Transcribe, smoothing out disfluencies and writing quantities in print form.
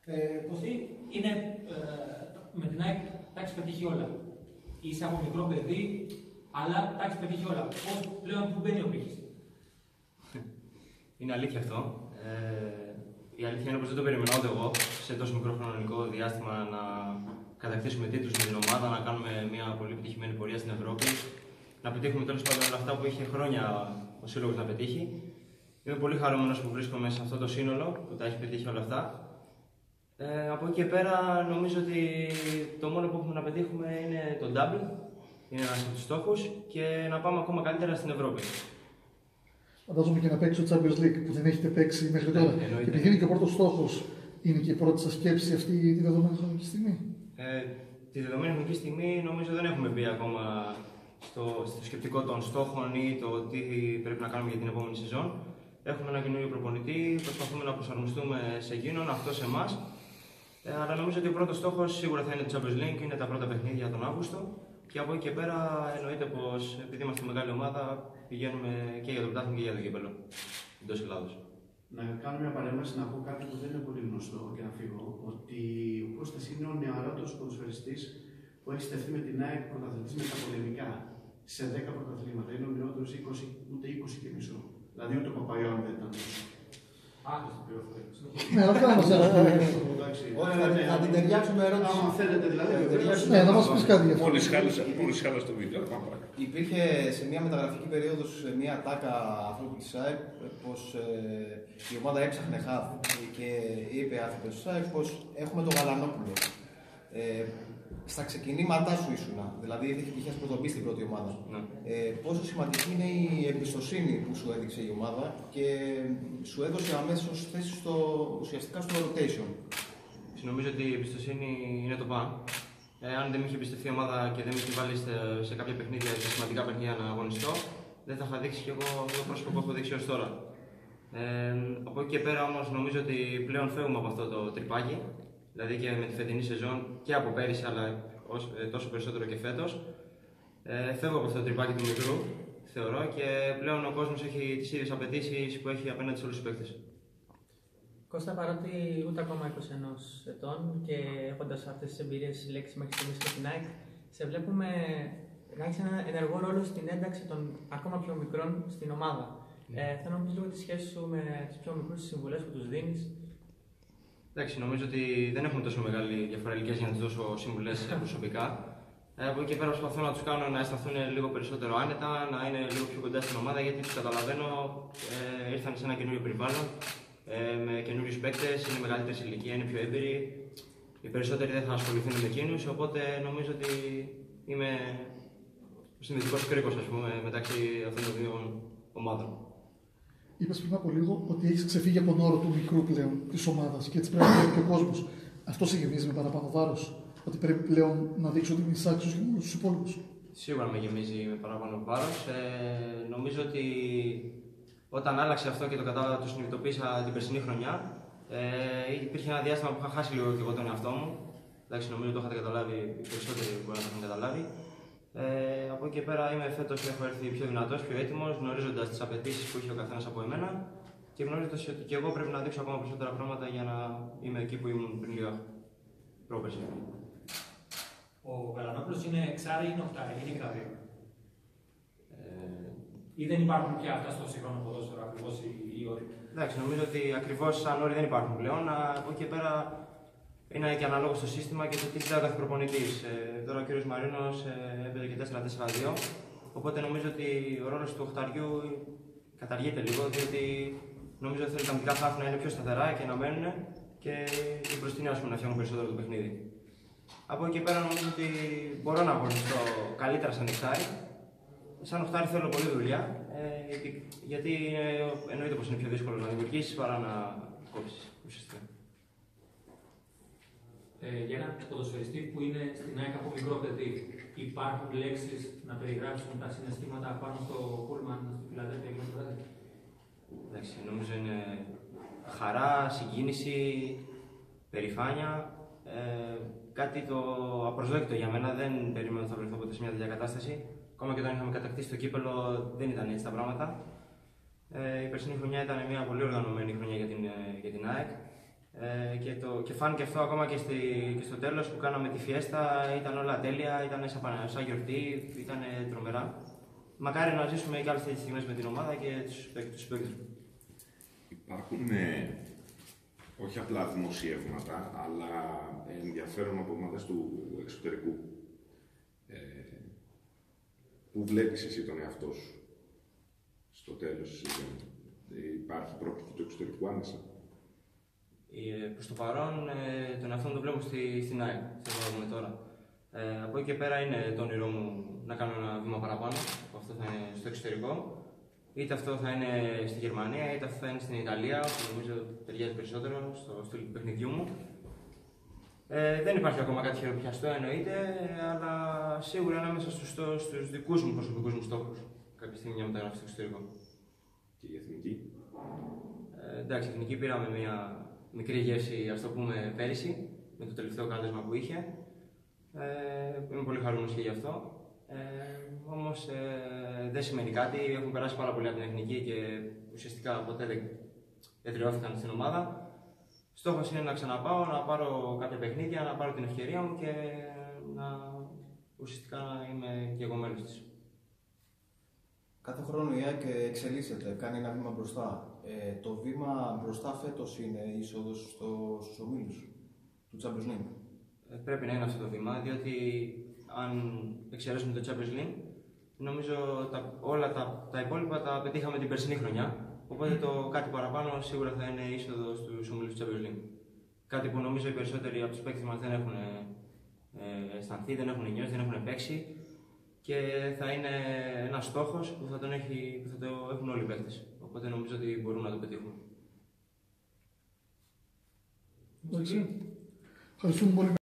Κωστή, είναι με την ΑΕΚ τα έχεις πετύχει όλα. Είσαι από μικρό παιδί, αλλά τα έχεις πετύχει όλα. Πώς πλέον που μπαίνει ο πύχης? Είναι αλήθεια αυτό. Η αλήθεια είναι πως δεν το περίμενα ούτε εγώ σε τόσο μικρό χρονικό διάστημα να κατακτήσουμε τίτλους με την ομάδα, να κάνουμε μια πολύ επιτυχημένη πορεία στην Ευρώπη, να πετύχουμε τέλος πάντων όλα αυτά που είχε χρόνια ο Σύλλογος να πετύχει. Είμαι πολύ χαρούμενος που βρίσκομαι σε αυτό το σύνολο που τα έχει πετύχει όλα αυτά. Από εκεί και πέρα νομίζω ότι το μόνο που έχουμε να πετύχουμε είναι το double, είναι ένας από τους στόχους και να πάμε ακόμα καλύτερα στην Ευρώπη. Φαντάζομαι και να παίξει το Champions League που δεν έχετε παίξει μέχρι τώρα. Και επειδή είναι και ο πρώτος στόχος, είναι και η πρώτη σας σκέψη αυτή τη δεδομένη χρονική στιγμή? Τη δεδομένη χρονική στιγμή νομίζω δεν έχουμε μπει ακόμα στο σκεπτικό των στόχων ή το τι πρέπει να κάνουμε για την επόμενη σεζόν. Έχουμε ένα καινούριο προπονητή, προσπαθούμε να προσαρμοστούμε σε εκείνον, αυτό σε εμάς. Αλλά νομίζω ότι ο πρώτος στόχος σίγουρα θα είναι το Champions League, είναι τα πρώτα παιχνίδια τον Αύγουστο. Και από εκεί και πέρα εννοείται πως επειδή είμαστε μεγάλη ομάδα, πηγαίνουμε και για το πρωτάθλημα και για το κύπελλο εντός Ελλάδος. Να κάνω μια παρέμβαση να πω κάτι που δεν είναι πολύ γνωστό και να φύγω. Ότι ο Κώστας είναι ο νεαρότερος ποδοσφαιριστής που έχει στεφθεί με την ΑΕΚ πρωταθλητής με τα πολεμικά σε 10 πρωταθλήματα. Είναι ο νεότερος 20, ούτε 20 και μισό. Δηλαδή ούτε ο Παπαϊών δεν ήταν τόσο. Άκουσα πληροφορίες. Ναι, αλλά δεν μας έρθει. Θα την ταιριάξουμε ερώτηση. Αν θέλετε δηλαδή. Ναι, να μας πεις κάτι γι' αυτό. Μόλις χάλασα το βίντεο. Υπήρχε σε μια μεταγραφική περίοδος μια τάκα ανθρώπου της ΑΕΚ πως η ομάδα έψαχνε χαβ και είπε άνθρωπος της ΑΕΚ πως έχουμε τον Γαλανόπουλο. Στα ξεκινήματά σου ήσουνα, δηλαδή είχες πρωτομπεί στην πρώτη ομάδα. Ναι. Πόσο σημαντική είναι η εμπιστοσύνη που σου έδειξε η ομάδα και σου έδωσε αμέσως θέση ουσιαστικά στο rotation? Νομίζω ότι η εμπιστοσύνη είναι το παν. Αν δεν με είχε εμπιστευτεί η ομάδα και δεν με είχε βάλει σε κάποια παιχνίδια, σε σημαντικά παιχνίδια να αγωνιστώ, δεν θα είχα δείξει κι εγώ το πρόσωπο που έχω δείξει ως τώρα. Από εκεί και πέρα όμως νομίζω ότι πλέον φεύγουμε από αυτό το τρυπάκι. Δηλαδή και με τη φετινή σεζόν και από πέρυσι, αλλά τόσο περισσότερο και φέτος. Φεύγω από αυτό το τρυπάκι του μικρού, θεωρώ, και πλέον ο κόσμος έχει τις ίδιες απαιτήσεις που έχει απέναντι σε όλους τους παίκτες. Κώστα, παρότι ούτε ακόμα 21 ετών και έχοντας αυτές τις εμπειρίες συλλέξει μέχρι στιγμής και την ΑΕΚ, σε βλέπουμε να έχεις ένα ενεργό ρόλο στην ένταξη των ακόμα πιο μικρών στην ομάδα. Θέλω να μου πεις λίγο τη σχέση σου με τους πιο μικρούς, τις συμβουλές που τους δίνεις. Εντάξει, νομίζω ότι δεν έχουμε τόσο μεγάλη διαφορά ηλικίας για να τους δώσω συμβουλές προσωπικά. Από εκεί και πέρα προσπαθώ να τους κάνω να αισθανθούν λίγο περισσότερο άνετα, να είναι λίγο πιο κοντά στην ομάδα, γιατί τους καταλαβαίνω, ήρθαν σε ένα καινούριο περιβάλλον, με καινούριους παίκτες, είναι μεγαλύτερη ηλικία, είναι πιο έμπειροι. Οι περισσότεροι δεν θα ασχοληθούν με εκείνους, οπότε νομίζω ότι είμαι συνδετικός κρίκος, ας πούμε, μεταξύ αυτών των δύο ομάδων. Είπες πριν από λίγο ότι έχεις ξεφύγει από τον όρο του μικρού πλέον της ομάδας και έτσι πρέπει να βλέπει και ο κόσμος. Αυτό σε γεμίζει με παραπάνω βάρος? Ότι πρέπει πλέον να δείξεις ότι είσαι άξιος και μόνο στους υπόλοιπους? Σίγουρα με γεμίζει με παραπάνω βάρος. Νομίζω ότι όταν άλλαξε αυτό και το συνειδητοποίησα την περσινή χρονιά, υπήρχε ένα διάστημα που είχα χάσει λίγο και εγώ τον εαυτό μου. Εντάξει, νομίζω το είχατε καταλάβει, οι περισσότεροι μπορεί να το έχουν καταλάβει. Από εκεί και πέρα φέτος έχω έρθει πιο δυνατός, πιο έτοιμος, γνωρίζοντας τις απαιτήσεις που είχε ο καθένας από εμένα και γνωρίζοντας ότι και εγώ πρέπει να δείξω ακόμα περισσότερα πράγματα για να είμαι εκεί που ήμουν πριν λίγα πρόπερση. Ο Γαλανόπουλος είναι εξάρι ή είναι οχτάρι, είναι και τα δύο? Ή δεν υπάρχουν πια αυτά στο σύγχρονο ποδόσφαιρο ακριβώς οι όροι? Εντάξει, νομίζω ότι ακριβώς σαν όροι δεν υπάρχουν πλέον. Από εκεί και πέρα είναι και ανάλογο στο σύστημα και το τι ζητάει ο κάθε προπονητής. Τώρα ο κ. Μαρίνος έπαιζε και 4-4-2. Οπότε νομίζω ότι ο ρόλος του οχταριού καταργείται λίγο, διότι νομίζω ότι θέλει τα μικρά χάφη να είναι πιο σταθερά και να μένουν και οι μπροστινοί να φτιάχνουν περισσότερο το παιχνίδι. Από εκεί και πέρα νομίζω ότι μπορώ να αγωνιστώ καλύτερα σαν εξάρι. Σαν οχτάρι θέλω πολλή δουλειά, γιατί εννοείται πως είναι πιο δύσκολο να δημιουργήσεις παρά να κόψεις ουσιαστικά. Για έναν ποδοσφαιριστή που είναι στην ΑΕΚ από μικρό παιδί, υπάρχουν λέξεις να περιγράψουν τα συναισθήματα πάνω στο πούλμαν στη Φιλαδέλφια και στο βράδυ? Εντάξει, νομίζω είναι χαρά, συγκίνηση, περηφάνεια. Κάτι το απροσδόκητο για μένα, δεν περίμενα ότι θα βρεθώ ποτέ σε μια τέτοια κατάσταση. Ακόμα και όταν είχαμε κατακτήσει το κύπελλο, δεν ήταν έτσι τα πράγματα. Η περσινή χρονιά ήταν μια πολύ οργανωμένη χρονιά για την ΑΕΚ. Και φάνηκε αυτό ακόμα και στο τέλος που κάναμε τη φιέστα. Ήταν όλα τέλεια, ήταν σαν γιορτή, ήταν τρομερά. Μακάρι να ζήσουμε και άλλες τέτοιες στιγμές με την ομάδα και τους παίκτες. Υπάρχουν όχι απλά δημοσιεύματα, αλλά ενδιαφέρον από ομάδες του εξωτερικού. Πού βλέπεις εσύ τον εαυτό σου στο τέλος της σεζόν? Υπάρχει πρόκληση του εξωτερικού άμεσα? Προς το παρόν, τον εαυτό μου το βλέπω στην ΑΕΚ, αυτό που τώρα. Από εκεί και πέρα είναι το όνειρό μου να κάνω ένα βήμα παραπάνω. Αυτό θα είναι στο εξωτερικό. Είτε αυτό θα είναι στη Γερμανία, είτε αυτό θα είναι στην Ιταλία, που νομίζω ταιριάζει περισσότερο στο στυλ του παιχνιδιού μου. Δεν υπάρχει ακόμα κάτι χειροπιαστό, εννοείται, αλλά σίγουρα είναι μέσα στους δικούς μου προσωπικούς μου στόχους. Κάποια στιγμή μια μεταγραφή στο εξωτερικό. Και η εθνική? Εντάξει, η εθνική πήραμε μια μικρή γεύση, ας το πούμε, πέρυσι, με το τελευταίο κάλεσμα που είχε. Είμαι πολύ χαρούμενος και γι' αυτό. Όμως δεν σημαίνει κάτι. Έχουν περάσει πάρα πολύ από την εθνική και ουσιαστικά ποτέ δεν εδραιώθηκαν στην ομάδα. Στόχος είναι να ξαναπάω, να πάρω κάποια παιχνίδια, να πάρω την ευκαιρία μου και ουσιαστικά να είμαι και εγώ μέλος της. Κάθε χρόνο η ΑΕΚ εξελίσσεται, κάνει ένα βήμα μπροστά. Το βήμα μπροστά φέτος είναι η είσοδος στους ομίλους του Champions League. Πρέπει να είναι αυτό το βήμα, διότι αν εξαιρέσουμε το Champions League, νομίζω όλα τα υπόλοιπα τα πετύχαμε την περσινή χρονιά. Οπότε το κάτι παραπάνω σίγουρα θα είναι είσοδο στους ομίλους του Champions League. Κάτι που νομίζω οι περισσότεροι από τους παίκτες μας δεν έχουν αισθανθεί, δεν έχουν νιώσει, δεν έχουν παίξει. Και θα είναι ένας στόχος που θα το έχουν όλοι οι παίκτες. Οπότε νομίζω ότι μπορούμε να το πετύχουμε. Εντάξει. Ευχαριστούμε πολύ.